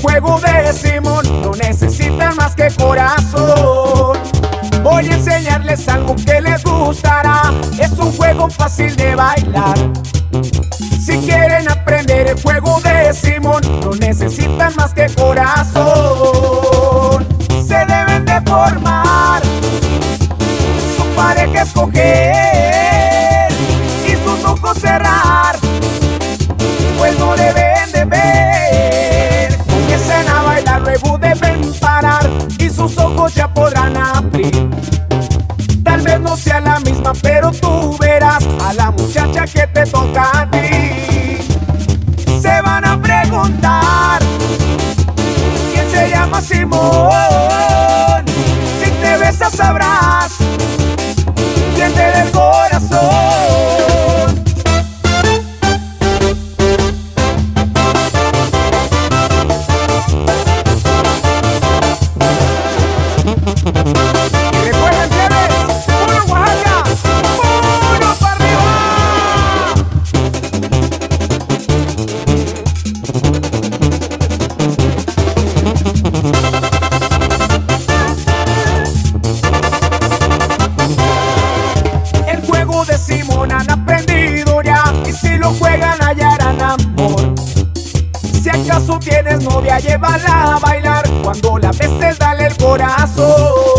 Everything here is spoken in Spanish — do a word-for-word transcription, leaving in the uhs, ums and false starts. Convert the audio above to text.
juego de Simón, no necesitan más que corazón. Voy a enseñarles algo que les gustará, es un juego fácil de bailar. Si quieren aprender el juego de Simón, no necesitan más que corazón. Se deben de formar, su pareja escoger y sus ojos cerrar, pues no deben de ver. Comiencen a bailar, luego deben parar y sus ojos ya podrán abrir. Tal vez no sea la misma, pero tú verás a la muchacha que te toca a ti. Se van a preguntar quién se llama Simón. Si te besas sabrás quién te da el corazón. Han aprendido ya, y si lo juegan hallarán amor. Si acaso tienes novia, llévala a bailar, cuando la beses dale el corazón.